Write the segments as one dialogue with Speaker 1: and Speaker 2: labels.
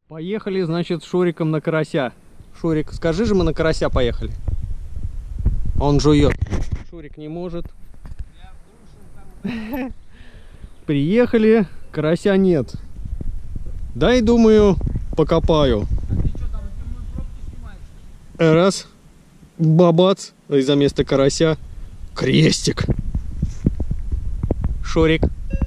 Speaker 1: Поехали, значит, с Шуриком на карася. Шурик, скажи же, мы на карася поехали. Он жует. Шурик не может. Приехали, карася нет. Дай, думаю, покопаю. Раз. Бабац. И за место карася крестик. Шурик.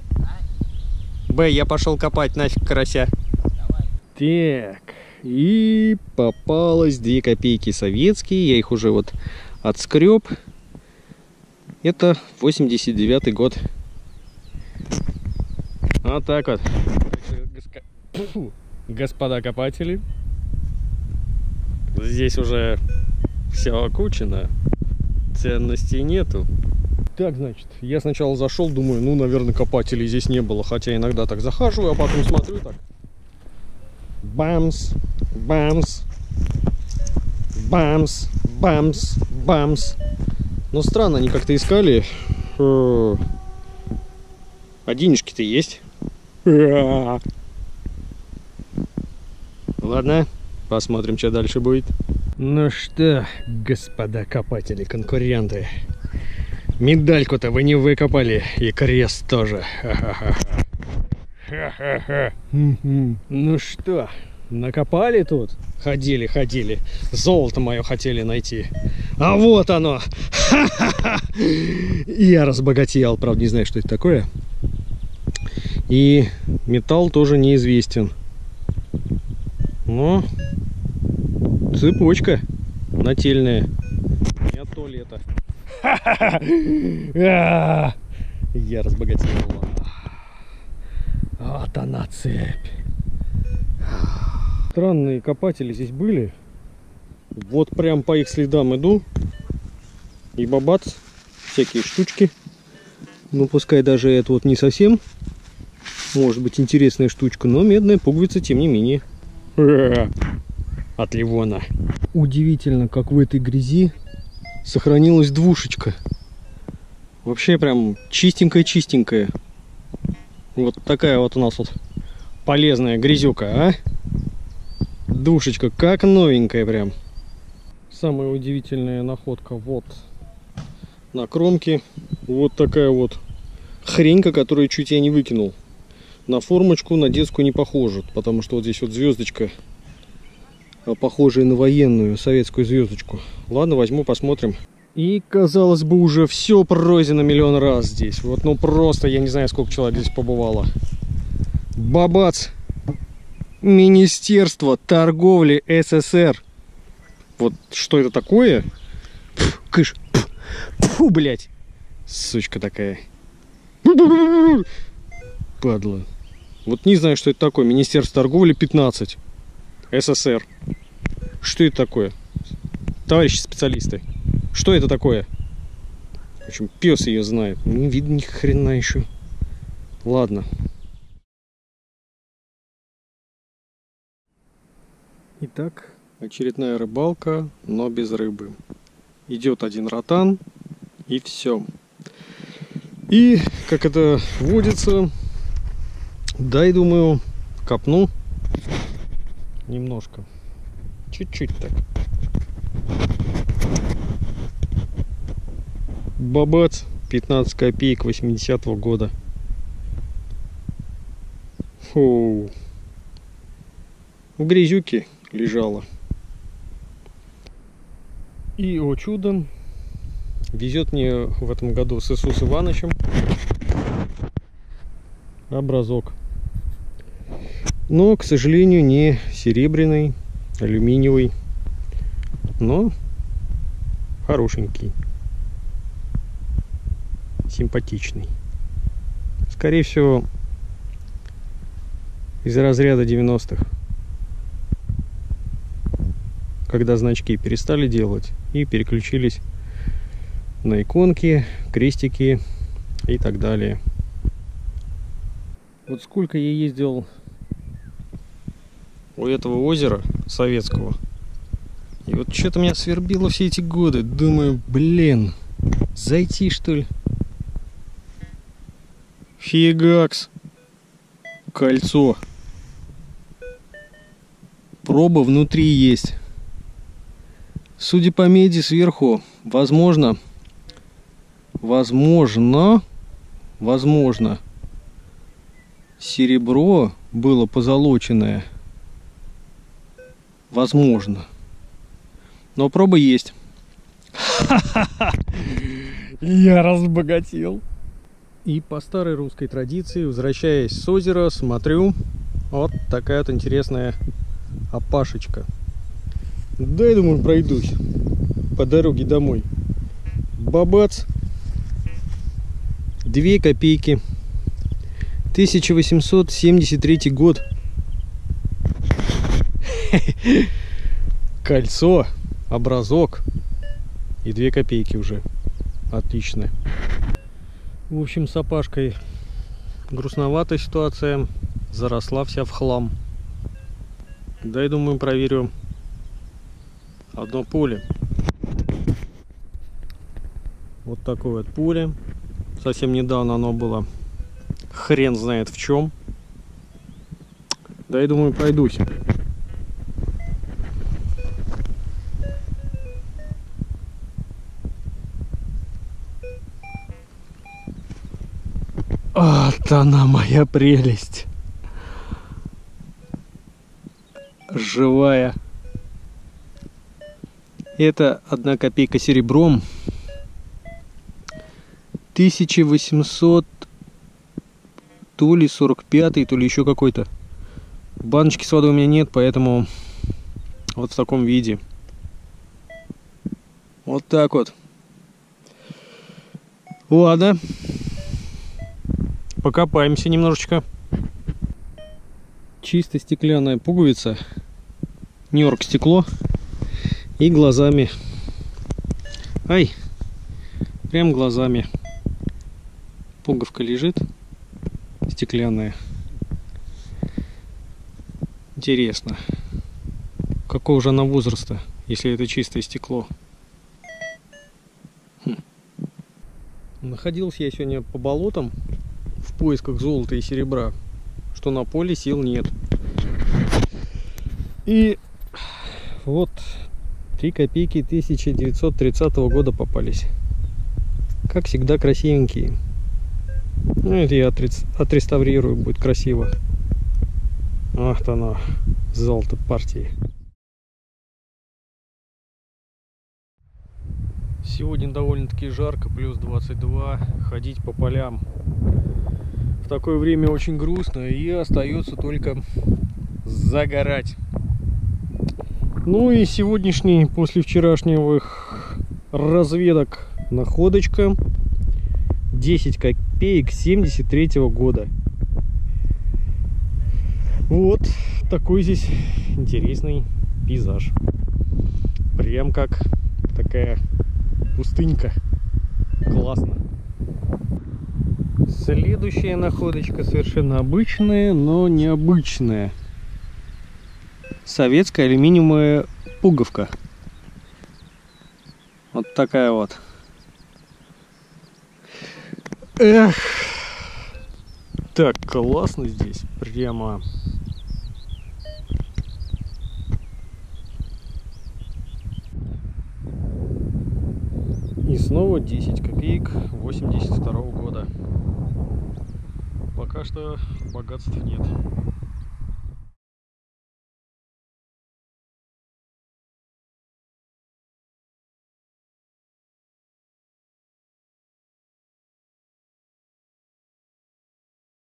Speaker 1: Б, я пошел копать нафиг карася. Так, и попалось 2 копейки советские, я их уже вот отскреб. Это 89-й год. Вот так вот. Господа копатели. Здесь уже все окучено, ценностей нету. Так, значит, я сначала зашел, думаю, ну, наверное, копателей здесь не было, хотя иногда так захаживаю, а потом смотрю так. Бамс, бамс, бамс, бамс, бамс. Но странно, они как-то искали. А денежки-то есть. Ладно, посмотрим, что дальше будет. Ну что, господа копатели, конкуренты, медальку-то вы не выкопали, и крест тоже. Ха-ха-ха. Ну что, накопали тут? Ходили. Золото мое хотели найти. А вот оно! Ха-ха-ха! Я разбогател. Правда, не знаю, что это такое. И металл тоже неизвестен. Но цепочка нательная. Не от туалета. Я разбогател. Вот она, цепь. Странные копатели здесь были. Вот прям по их следам иду. И бабац. Всякие штучки. Ну, пускай даже это вот не совсем. Может быть, интересная штучка. Но медная пуговица, тем не менее. От Ливона. Удивительно, как в этой грязи сохранилась двушечка. Вообще прям чистенькая-чистенькая. Вот такая вот у нас вот полезная грязюка, а? Душечка, как новенькая прям. Самая удивительная находка вот на кромке. Вот такая вот хренька, которую чуть я не выкинул. На формочку, на детскую не похожа, потому что вот здесь вот звездочка, похожая на военную советскую звездочку. Ладно, возьму, посмотрим. И, казалось бы, уже все пройдено миллион раз здесь. Вот, ну просто, я не знаю, сколько человек здесь побывало. Бабац! Министерство торговли СССР. Вот что это такое? Пф, кыш! Фу, блядь! Сучка такая. Падла. Вот не знаю, что это такое. Министерство торговли 15. СССР. Что это такое? Товарищи специалисты. Что это такое? В общем, пес ее знает. Не видно ни хрена еще. Ладно. Итак, очередная рыбалка, но без рыбы. Идет один ротан, и все. И, как это водится, дай, думаю, копну немножко. Чуть-чуть так. Бабац, 15 копеек 80-го года. Фу. В грязюке лежала. И, о чудо, везет мне в этом году с Иисусом Ивановичем образок. Но, к сожалению, не серебряный, алюминиевый, но хорошенький. Симпатичный. Скорее всего, из разряда 90-х, когда значки перестали делать и переключились на иконки, крестики и так далее. Вот сколько я ездил у этого озера советского, и вот что-то меня свербило все эти годы. Думаю, блин, зайти что ли? Фигакс. Кольцо. проба внутри есть. Судя по меди сверху, возможно, серебро было позолоченное. Возможно. Но проба есть. Я разбогател. И по старой русской традиции, возвращаясь с озера, смотрю, вот такая вот интересная опашечка. Дай, думаю, пройдусь по дороге домой. Бабац. 2 копейки. 1873 год. Кольцо, образок и 2 копейки уже. Отлично. В общем, с опашкой грустноватая ситуация. Заросла вся в хлам. Дай, думаю, проверю одно поле. Вот такое вот поле. Совсем недавно оно было хрен знает в чем. Дай, думаю, пройдусь. Вот она, моя прелесть. Живая. Это 1 копейка серебром. 1800 то ли 45-й, то ли еще какой-то. Баночки с водой у меня нет, поэтому вот в таком виде. Вот так вот. Ладно. Покопаемся немножечко. Чисто стеклянная пуговица. Нью-Йорк стекло. И глазами. Ай! Прям глазами. Пуговка лежит. Стеклянная. Интересно. Какого же она возраста, если это чистое стекло? Находился я сегодня по болотам в поисках золота и серебра, что на поле сил нет. И вот 3 копейки 1930 года попались. Как всегда, красивенькие. Ну, это я отреставрирую, будет красиво. Ах, оно, золото партии. Сегодня довольно-таки жарко, плюс 22. Ходить по полям в такое время очень грустно, и остается только загорать. Ну и сегодняшний, после вчерашних разведок, находочка 10 копеек 73 года. Вот такой здесь интересный пейзаж. Прям как такая пустынька. Классно. Следующая находочка совершенно обычная, но необычная. Советская алюминиевая пуговка. Вот такая вот. Эх, так классно здесь, прямо. И снова 10 копеек 82 года. Пока что богатств нет.